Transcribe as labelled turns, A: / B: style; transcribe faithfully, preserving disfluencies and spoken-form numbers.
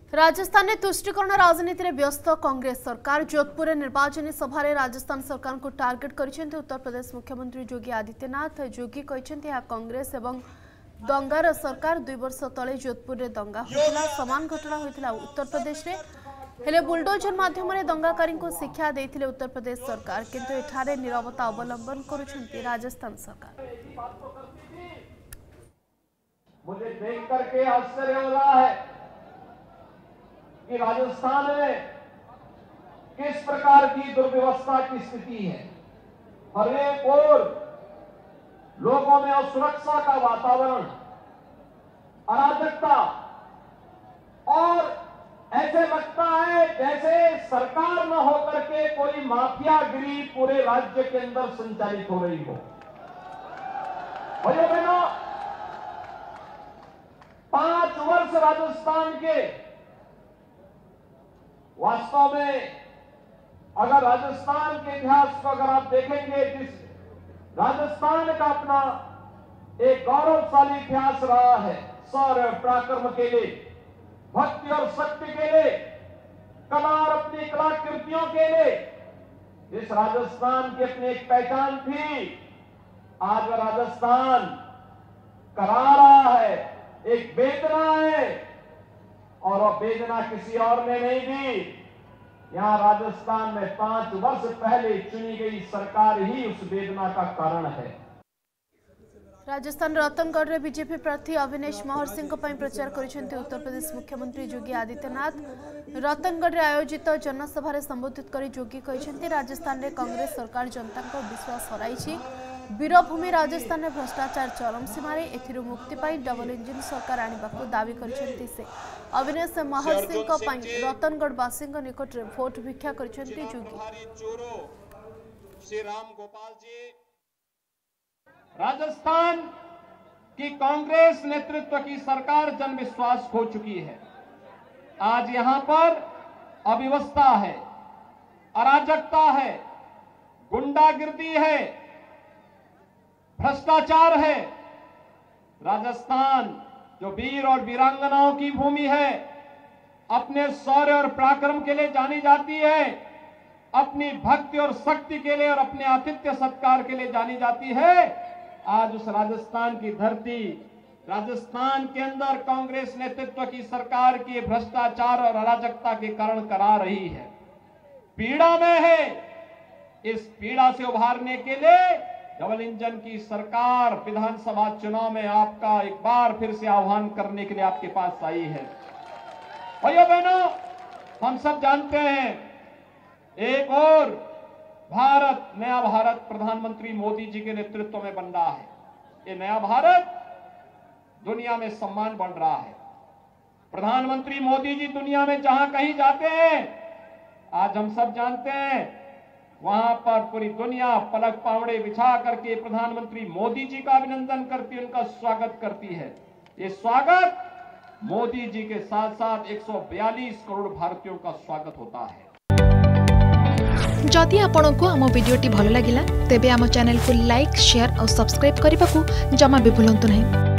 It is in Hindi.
A: राजस्थान में तुष्टिकरण राजनीति में व्यस्त कांग्रेस सरकार जोधपुर निर्वाचन सभा राजस्थान सरकार को टार्गेट कर उत्तर प्रदेश मुख्यमंत्री योगी आदित्यनाथ। योगी कहते हैं कांग्रेस एवं दंगार सरकार दुई वर्ष तले जोधपुर में दंगा होता समान घटना होता उत्तर प्रदेश में हेले बुलडोजर माध्यम दंगाकारी को शिक्षा देते उत्तर प्रदेश सरकार किंतु एठारे नीरवता अवलंबन करुछंती राजस्थान सरकार।
B: मुझे देख करके आश्चर्य हो रहा है कि राजस्थान में किस प्रकार की दुर्व्यवस्था की स्थिति है। हर एक ओर लोगों में असुरक्षा का वातावरण, अराजकता और ऐसे लगता है जैसे सरकार न होकर के कोई माफियागिरी पूरे राज्य के अंदर संचालित हो रही हो। भाइयों बहनों, पांच वर्ष राजस्थान के वास्तव में अगर राजस्थान के इतिहास को अगर आप देखेंगे, जिस राजस्थान का अपना एक गौरवशाली इतिहास रहा है, शौर्य और पराक्रम के लिए, भक्ति और शक्ति के लिए, कला और अपनी कलाकृतियों के लिए, इस राजस्थान की अपनी एक पहचान थी। आज राजस्थान करा रहा है, एक वेदना है और वह वेदना किसी और ने नहीं दी। यहां राजस्थान में पांच वर्ष पहले चुनी गई सरकार ही उस वेदना का कारण है।
A: राजस्थान रतनगढ़ में बीजेपी प्रार्थी अविनेश महर्षि प्रचार कर उत्तर प्रदेश मुख्यमंत्री योगी आदित्यनाथ। रतनगढ़ में आयोजित जनसभा संबोधित कर योगी कहते राजस्थान में कांग्रेस सरकार जनता को विश्वास हराई। वीरभूमि राजस्थान में भ्रष्टाचार चरम सीमार एथिरु मुक्ति पाई डबल इंजिन सरकार आने को दावी करछन्ति से। अविनेश महर्षि रतनगढ़वासी निकट में भोट भिक्षा करछन्ति योगी।
B: राजस्थान की कांग्रेस नेतृत्व की सरकार जन विश्वास खो चुकी है। आज यहां पर अव्यवस्था है, अराजकता है, गुंडागिर्दी है, भ्रष्टाचार है। राजस्थान जो वीर और वीरांगनाओं की भूमि है, अपने शौर्य और पराक्रम के लिए जानी जाती है, अपनी भक्ति और शक्ति के लिए और अपने आतिथ्य सत्कार के लिए जानी जाती है। आज उस राजस्थान की धरती, राजस्थान के अंदर कांग्रेस नेतृत्व की सरकार की भ्रष्टाचार और अराजकता के कारण करा रही है, पीड़ा में है। इस पीड़ा से उभारने के लिए डबल इंजन की सरकार विधानसभा चुनाव में आपका एक बार फिर से आह्वान करने के लिए आपके पास आई है। भाइयों बहनों, हम सब जानते हैं, एक और भारत, नया भारत प्रधानमंत्री मोदी जी के नेतृत्व में बन रहा है। ये नया भारत दुनिया में सम्मान बढ़ रहा है। प्रधानमंत्री मोदी जी दुनिया में जहां कहीं जाते हैं, आज हम सब जानते हैं, वहां पर पूरी दुनिया पलक पावड़े बिछा करके प्रधानमंत्री मोदी जी का अभिनंदन करती है, उनका स्वागत करती है। ये स्वागत मोदी जी के साथ साथ एक सौ बयालीस करोड़ भारतीयों का स्वागत होता है।
C: जदि आपंक आम भिडी भल लगा तेब आम चैनल को लाइक, शेयर और सब्सक्राइब करने को जमा भी भूलु नहीं।